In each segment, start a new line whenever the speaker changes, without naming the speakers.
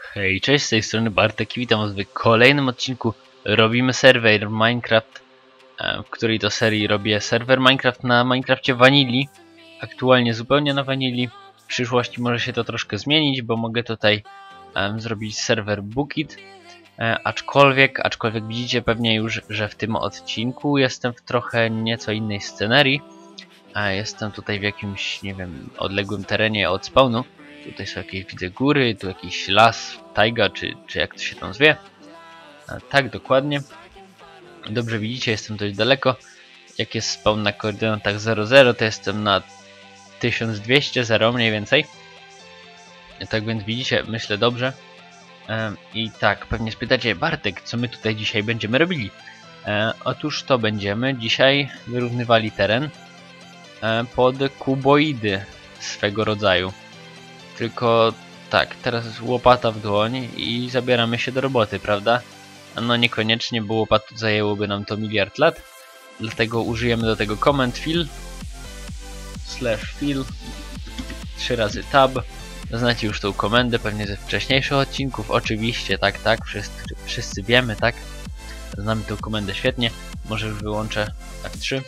Hej, cześć, z tej strony Bartek i witam was w kolejnym odcinku. Robimy serwer Minecraft, w której to serii robię serwer Minecraft na Minecrafcie Vanilli. Aktualnie zupełnie na Vanilli. W przyszłości może się to troszkę zmienić, bo mogę tutaj zrobić serwer Bookit. Aczkolwiek widzicie pewnie już, że w tym odcinku jestem w trochę nieco innej scenerii. Jestem tutaj w jakimś, nie wiem, odległym terenie od spawnu. Tutaj są jakieś, widzę, góry, tu jakiś las, tajga, czy jak to się tam zwie. Tak, dokładnie. Dobrze widzicie, jestem dość daleko. Jak jest spawn na koordynatach 00, to jestem na 1200, 0 mniej więcej. Tak więc widzicie, myślę dobrze. I tak, pewnie spytacie, Bartek, co my tutaj dzisiaj będziemy robili? Otóż to będziemy dzisiaj wyrównywali teren pod kuboidy swego rodzaju. Tylko tak, teraz łopata w dłoń i zabieramy się do roboty, prawda? No niekoniecznie, bo łopatu zajęłoby nam to miliard lat. Dlatego użyjemy do tego command fill /fill 3 razy tab. Znacie już tą komendę, pewnie ze wcześniejszych odcinków. Oczywiście, tak, wszyscy wiemy, tak? Znamy tą komendę świetnie. Może już wyłączę F3.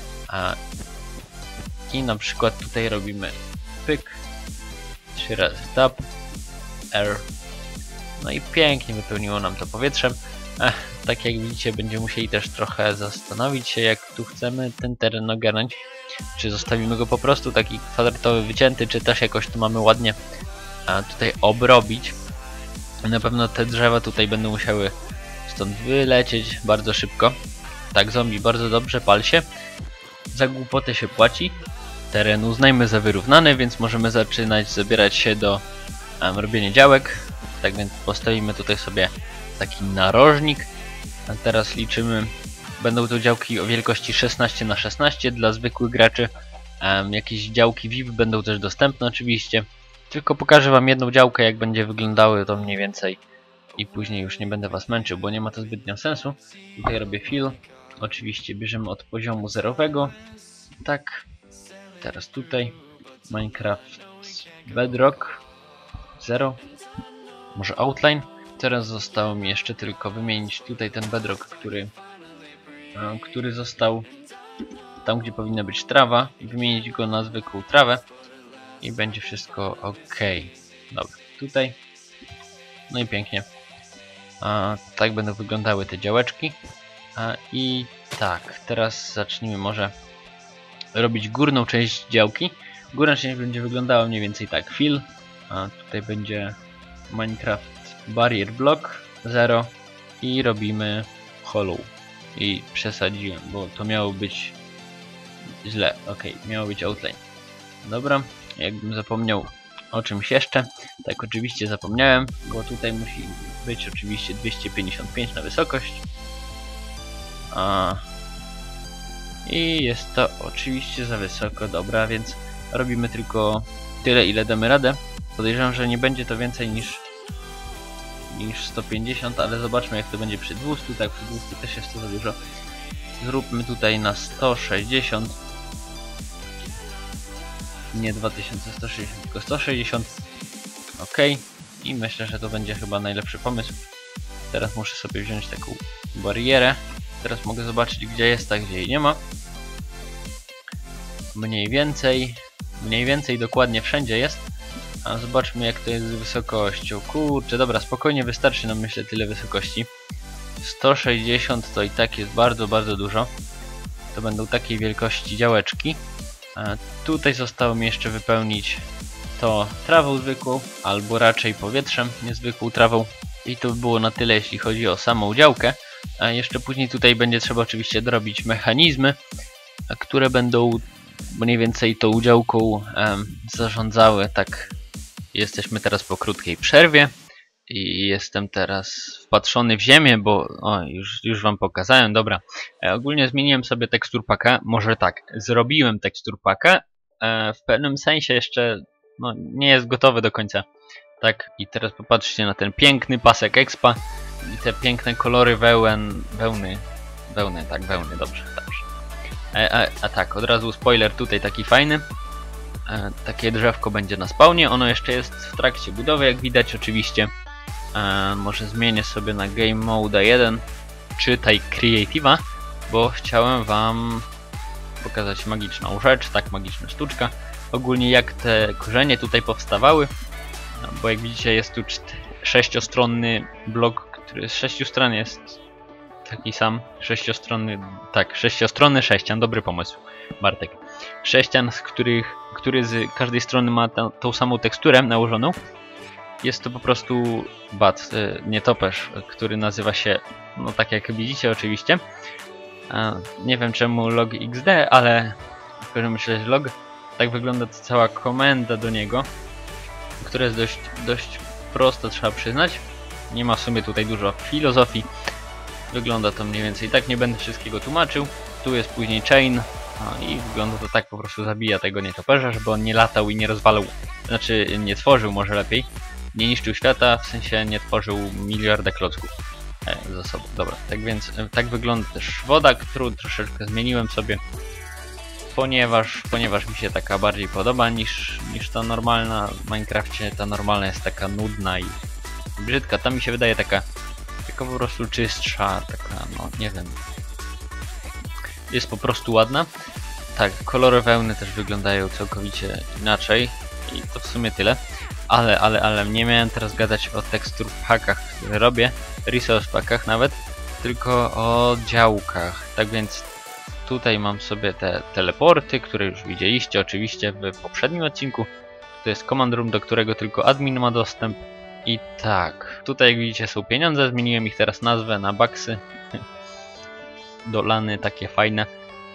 I na przykład tutaj robimy pyk, 3 razy tab, R. No i pięknie wypełniło nam to powietrzem. Tak jak widzicie, będziemy musieli też trochę zastanowić się, jak tu chcemy ten teren ogarnąć. Czy zostawimy go po prostu taki kwadratowy, wycięty, czy też jakoś tu mamy ładnie tutaj obrobić. Na pewno te drzewa tutaj będą musiały stąd wylecieć bardzo szybko. Tak, zombie, bardzo dobrze, pal się. Za głupotę się płaci. Teren uznajmy za wyrównany, więc możemy zaczynać zabierać się do robienia działek. Tak więc postawimy tutaj sobie taki narożnik. A teraz liczymy, będą to działki o wielkości 16×16 dla zwykłych graczy. Jakieś działki VIP będą też dostępne oczywiście. Tylko pokażę wam jedną działkę, jak będzie wyglądały to mniej więcej. I później już nie będę was męczył, bo nie ma to zbytnio sensu. Tutaj robię fill. Oczywiście bierzemy od poziomu zerowego. Tak. Teraz tutaj Minecraft Bedrock 0. Może Outline. Teraz zostało mi jeszcze tylko wymienić tutaj ten Bedrock, który został tam, gdzie powinna być trawa, i wymienić go na zwykłą trawę i będzie wszystko ok. Dobra, tutaj. No i pięknie. Tak będą wyglądały te działeczki. I tak, teraz zacznijmy może robić górną część działki. Górna część będzie wyglądała mniej więcej tak. Fill. Tutaj będzie Minecraft Barrier Block 0 i robimy hollow. I przesadziłem, bo to miało być źle. Ok, miało być outline. Dobra, jakbym zapomniał o czymś jeszcze. Tak, oczywiście zapomniałem, bo tutaj musi być oczywiście 255 na wysokość. I jest to oczywiście za wysoko, dobra, więc robimy tylko tyle, ile damy radę. Podejrzewam, że nie będzie to więcej niż 150, ale zobaczmy, jak to będzie przy 200. Tak, przy 200 też jest to za dużo. Zróbmy tutaj na 160. Nie 2160, tylko 160. Ok. I myślę, że to będzie chyba najlepszy pomysł. Teraz muszę sobie wziąć taką barierę. Teraz mogę zobaczyć, gdzie jest, a gdzie jej nie ma. Mniej więcej dokładnie wszędzie jest. A zobaczmy, jak to jest z wysokością. Kurczę, dobra, spokojnie wystarczy nam, myślę, tyle wysokości. 160 to i tak jest bardzo, bardzo dużo. To będą takiej wielkości działeczki. Tutaj zostało mi jeszcze wypełnić to trawą zwykłą, albo raczej powietrzem, niezwykłą trawą. I to by było na tyle, jeśli chodzi o samą działkę. A jeszcze później tutaj będzie trzeba oczywiście dorobić mechanizmy, które będą mniej więcej tą działką zarządzały. Tak, jesteśmy teraz po krótkiej przerwie i jestem teraz wpatrzony w ziemię, bo już wam pokazałem. Dobra, ogólnie zmieniłem sobie tekstur packa. Może tak, zrobiłem tekstur packa, w pewnym sensie jeszcze nie jest gotowy do końca. Tak, i teraz popatrzcie na ten piękny pasek expa i te piękne kolory wełny, dobrze. Tak, od razu spoiler tutaj taki fajny. Takie drzewko będzie na spawnie, ono jeszcze jest w trakcie budowy, jak widać oczywiście. Może zmienię sobie na Game Mode 1, czytaj Creative'a, bo chciałem wam pokazać magiczną rzecz, tak, magiczna sztuczka. Ogólnie jak te korzenie tutaj powstawały, bo jak widzicie jest tu sześciostronny blok, który z 6 stron jest taki sam, sześciostronny sześcian, dobry pomysł, Bartek. Sześcian, który z każdej strony ma tą samą teksturę nałożoną. Jest to po prostu nietoperz, który nazywa się, no tak jak widzicie oczywiście. Nie wiem czemu log XD, ale w każdym razie log. Tak wygląda cała komenda do niego, która jest dość prosta, trzeba przyznać. Nie ma w sumie tutaj dużo filozofii. Wygląda to mniej więcej tak, nie będę wszystkiego tłumaczył. Tu jest później chain i wygląda to tak, po prostu zabija tego nietoperza, żeby on nie latał i nie rozwalał, znaczy nie tworzył może lepiej. Nie niszczył świata, w sensie nie tworzył miliarda klocków za sobą. Dobra, tak więc tak wygląda też woda, którą troszeczkę zmieniłem sobie, ponieważ mi się taka bardziej podoba niż ta normalna. W Minecrafcie ta normalna jest taka nudna i brzydka. Ta mi się wydaje taka po prostu czystsza, taka, no nie wiem. Jest po prostu ładna. Tak, kolory wełny też wyglądają całkowicie inaczej i to w sumie tyle. Ale nie miałem teraz gadać o tekstur packach, które robię, resource packach nawet, tylko o działkach. Tak więc tutaj mam sobie te teleporty, które już widzieliście oczywiście w poprzednim odcinku. To jest command room, do którego tylko admin ma dostęp. I tak, tutaj jak widzicie są pieniądze, zmieniłem ich teraz nazwę na baksy. Dolany, takie fajne.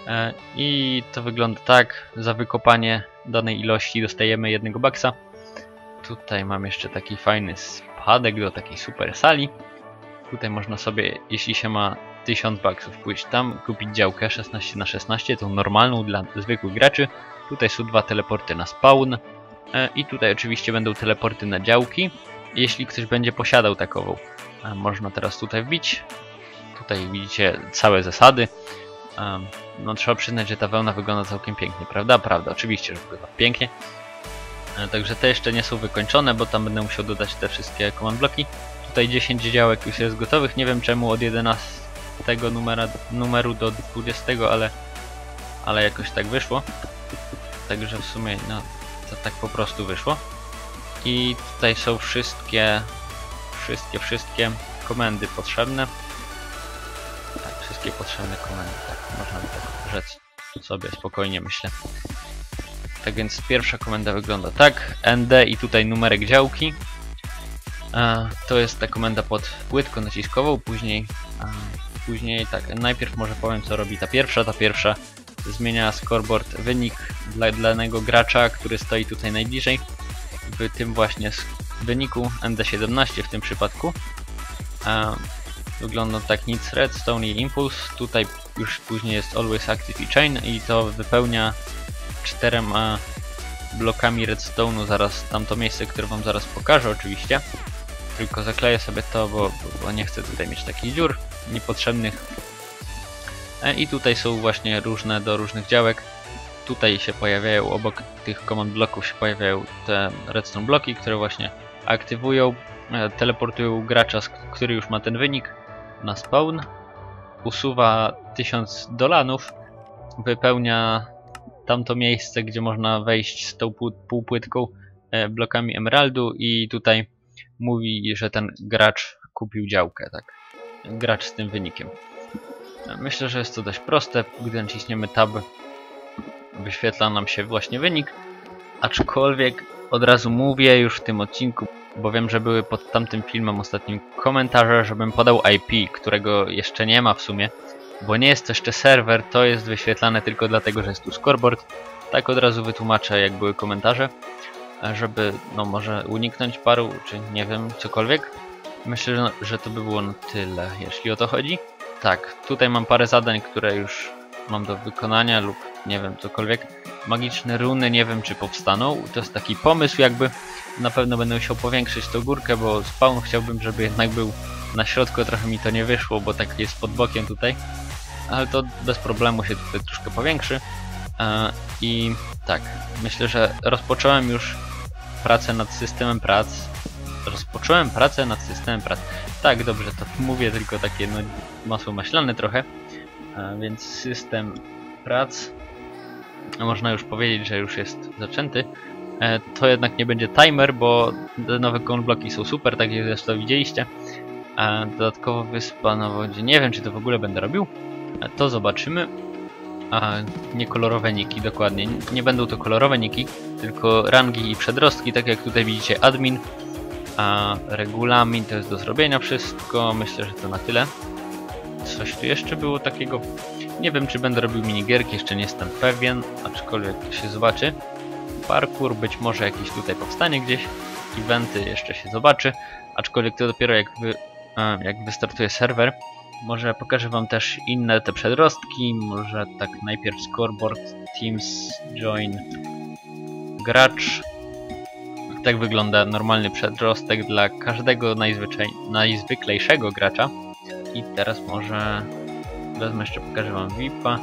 I to wygląda tak, za wykopanie danej ilości dostajemy 1 baksa. Tutaj mam jeszcze taki fajny spadek do takiej super sali. Tutaj można sobie, jeśli się ma 1000 baksów, pójść tam, kupić działkę 16×16, tą normalną dla zwykłych graczy. Tutaj są 2 teleporty na spawn. I tutaj oczywiście będą teleporty na działki, jeśli ktoś będzie posiadał takową. Można teraz tutaj wbić. Tutaj widzicie całe zasady. No trzeba przyznać, że ta wełna wygląda całkiem pięknie, prawda? Prawda, oczywiście, że wygląda pięknie. Także te jeszcze nie są wykończone, bo tam będę musiał dodać te wszystkie command bloki. Tutaj 10 działek już jest gotowych. Nie wiem czemu od 11 numeru do 20, ale jakoś tak wyszło. Także w sumie no to tak po prostu wyszło. I tutaj są wszystkie komendy potrzebne. Tak, wszystkie potrzebne komendy, tak, można by tak rzec sobie spokojnie, myślę. Tak więc pierwsza komenda wygląda tak, nd i tutaj numerek działki. To jest ta komenda pod płytką naciskową, później tak, najpierw może powiem co robi ta pierwsza zmienia scoreboard, wynik dla danego gracza, który stoi tutaj najbliżej. W tym właśnie wyniku ND17 w tym przypadku. Wygląda tak nic, redstone i impulse. Tutaj już później jest always active i chain i to wypełnia 4 blokami redstone'u zaraz tamto miejsce, które wam zaraz pokażę oczywiście. Tylko zakleję sobie to, bo nie chcę tutaj mieć takich dziur niepotrzebnych. I tutaj są właśnie różne do różnych działek. Tutaj się pojawiają, obok tych command bloków się pojawiają te redstone bloki, które właśnie aktywują, teleportują gracza, który już ma ten wynik, na spawn. Usuwa 1000 dolanów, wypełnia tamto miejsce, gdzie można wejść z tą półpłytką blokami emeraldu i tutaj mówi, że ten gracz kupił działkę, tak. Gracz z tym wynikiem. Myślę, że jest to dość proste. Gdy naciśniemy tab, wyświetla nam się właśnie wynik. Aczkolwiek od razu mówię już w tym odcinku, bo wiem, że były pod tamtym filmem ostatnim komentarze, żebym podał IP, którego jeszcze nie ma w sumie, bo nie jest to jeszcze serwer, to jest wyświetlane tylko dlatego, że jest tu scoreboard. Tak od razu wytłumaczę, jak były komentarze, żeby no może uniknąć paru, czy nie wiem, cokolwiek. Myślę, że to by było na tyle, jeśli o to chodzi. Tak, tutaj mam parę zadań, które już mam do wykonania lub nie wiem, cokolwiek. Magiczne runy, nie wiem czy powstaną. To jest taki pomysł jakby. Na pewno będę musiał powiększyć tą górkę, bo spawn chciałbym, żeby jednak był na środku. Trochę mi to nie wyszło, bo tak jest pod bokiem tutaj. Ale to bez problemu się tutaj troszkę powiększy. I tak, myślę, że rozpocząłem już pracę nad systemem prac. rozpocząłem pracę nad systemem prac. Tak, dobrze, to mówię, tylko takie no, masło maślane trochę. Więc system prac, można już powiedzieć, że już jest zaczęty. To jednak nie będzie timer, bo te nowe command bloki są super, tak jak zresztą widzieliście. Dodatkowo wyspa na wodzie, nie wiem czy to w ogóle będę robił. To zobaczymy. Nie kolorowe niki, dokładnie. Nie będą to kolorowe niki, tylko rangi i przedrostki, tak jak tutaj widzicie admin. A regulamin to jest do zrobienia wszystko. Myślę, że to na tyle. Coś tu jeszcze było takiego. Nie wiem czy będę robił minigierki, jeszcze nie jestem pewien, aczkolwiek się zobaczy. Parkour być może jakiś tutaj powstanie gdzieś. Eventy jeszcze się zobaczy, aczkolwiek to dopiero jak wystartuje serwer. Może pokażę wam też inne te przedrostki, może tak najpierw scoreboard, teams, join, gracz. Tak wygląda normalny przedrostek dla każdego najzwyklejszego gracza. I teraz może wezmę jeszcze, pokażę wam VIP-a,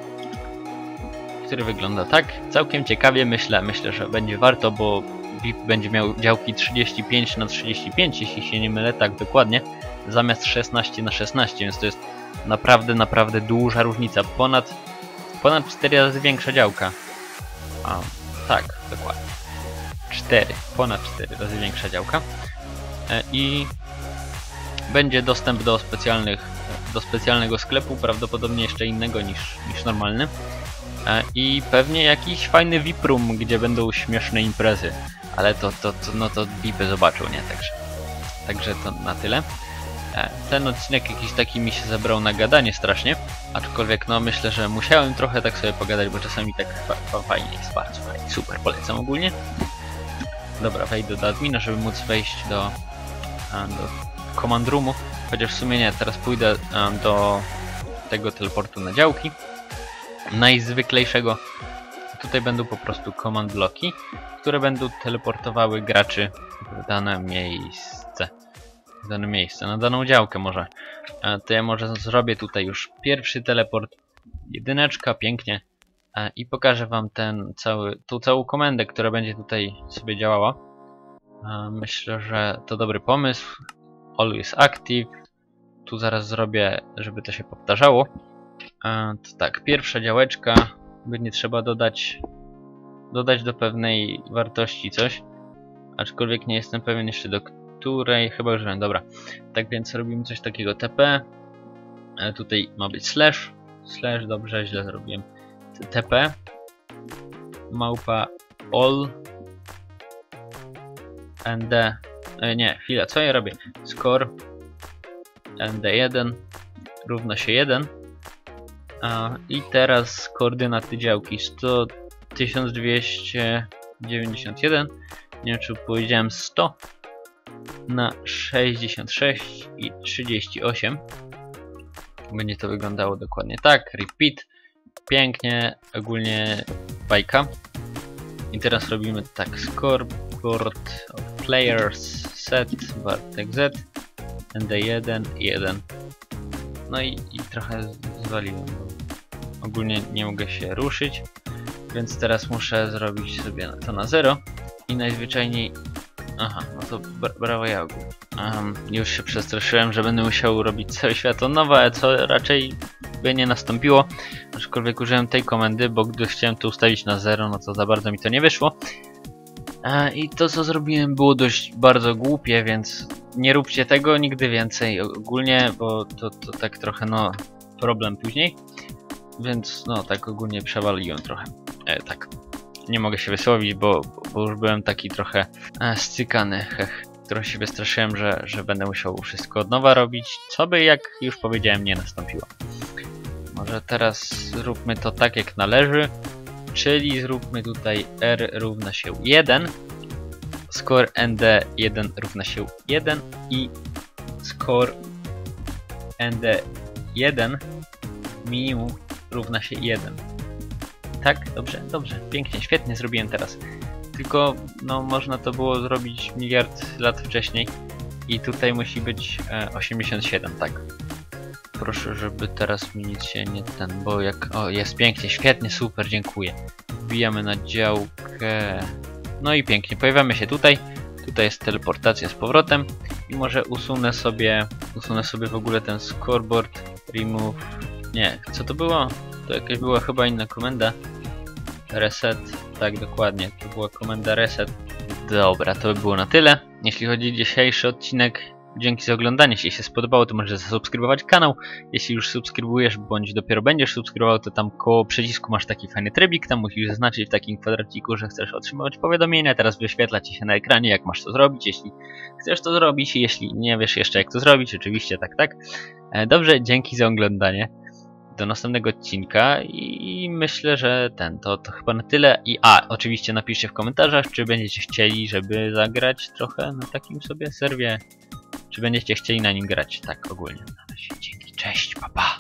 który wygląda tak. Całkiem ciekawie, myślę, że będzie warto, bo VIP będzie miał działki 35 na 35, jeśli się nie mylę, tak dokładnie, zamiast 16 na 16, więc to jest naprawdę duża różnica. Ponad 4 razy większa działka. Tak, dokładnie. Ponad 4 razy większa działka. I będzie dostęp do specjalnego sklepu, prawdopodobnie jeszcze innego niż normalny. I pewnie jakiś fajny VIP room, gdzie będą śmieszne imprezy. Ale to VIPy zobaczą, nie? Także to na tyle. Ten odcinek jakiś taki mi się zebrał na gadanie strasznie. Aczkolwiek no myślę, że musiałem trochę tak sobie pogadać, bo czasami tak fajnie jest, bardzo fajnie. Super, polecam ogólnie. Dobra, wejdę do admina, żeby móc wejść do command roomu. Chociaż w sumie nie, teraz pójdę do tego teleportu na działki. Najzwyklejszego. Tutaj będą po prostu command bloki, które będą teleportowały graczy w dane miejsce, na daną działkę może. To ja może zrobię tutaj już pierwszy teleport. Jedyneczka, pięknie. I pokażę wam tą całą komendę, która będzie tutaj sobie działała. Myślę, że to dobry pomysł. Always active. Tu zaraz zrobię, żeby to się powtarzało. To tak, pierwsza działeczka. Będzie trzeba dodać do pewnej wartości coś. Aczkolwiek nie jestem pewien jeszcze do której. Chyba już wiem, dobra. Tak więc robimy coś takiego TP. Tutaj ma być slash. Slash, dobrze, źle zrobiłem. TP. Małpa all. ND. Nie, chwila, co ja robię? Score. ND1 równa się 1. I teraz koordynaty działki 1291. Nie wiem czy powiedziałem 100 na 66 i 38. Będzie to wyglądało dokładnie tak. Repeat. Pięknie, ogólnie bajka. I teraz robimy tak. Scoreboard of players set Bartek Z ND1 1. No i trochę zwaliłem, bo ogólnie nie mogę się ruszyć, więc teraz muszę zrobić sobie to na 0 i najzwyczajniej... Aha, no to brawo ja ogólnie. Już się przestraszyłem, że będę musiał robić cały świat od nowa, co raczej by nie nastąpiło, aczkolwiek użyłem tej komendy, bo gdy chciałem to ustawić na 0, no to za bardzo mi to nie wyszło. I to co zrobiłem było bardzo głupie, więc nie róbcie tego nigdy więcej ogólnie, bo to tak trochę no problem później. Więc no tak ogólnie przewaliłem trochę. Tak, nie mogę się wysłowić, bo już byłem taki trochę scykany. Trochę się wystraszyłem, że będę musiał wszystko od nowa robić, co by jak już powiedziałem nie nastąpiło. Może teraz zróbmy to tak jak należy. Czyli zróbmy tutaj R równa się 1, score ND1 równa się 1 i score ND1 minimum równa się 1. Tak? Dobrze, pięknie, świetnie zrobiłem teraz. Tylko no można to było zrobić miliard lat wcześniej i tutaj musi być 87, tak. Proszę, żeby teraz mi nic się nie bo jak... O, jest pięknie, świetnie, super, dziękuję. Wbijamy na działkę. No i pięknie, pojawiamy się tutaj. Tutaj jest teleportacja z powrotem i może usunę sobie w ogóle ten scoreboard, remove, nie, co to było? To jakaś była chyba inna komenda. Reset, tak dokładnie, to była komenda reset. Dobra, to by było na tyle. Jeśli chodzi o dzisiejszy odcinek, dzięki za oglądanie. Jeśli się spodobało, to możesz zasubskrybować kanał. Jeśli już subskrybujesz, bądź dopiero będziesz subskrybował, to tam koło przycisku masz taki fajny trybik. Tam musisz zaznaczyć w takim kwadraciku, że chcesz otrzymywać powiadomienia. Teraz wyświetla ci się na ekranie, jak masz to zrobić. Jeśli chcesz to zrobić, jeśli nie wiesz jeszcze, jak to zrobić, oczywiście tak. Dobrze, dzięki za oglądanie. Do następnego odcinka i myślę, że to chyba na tyle. I oczywiście napiszcie w komentarzach, czy będziecie chcieli, żeby zagrać trochę na takim sobie serwie, czy będziecie chcieli na nim grać tak ogólnie. Na razie, dzięki, cześć, pa pa!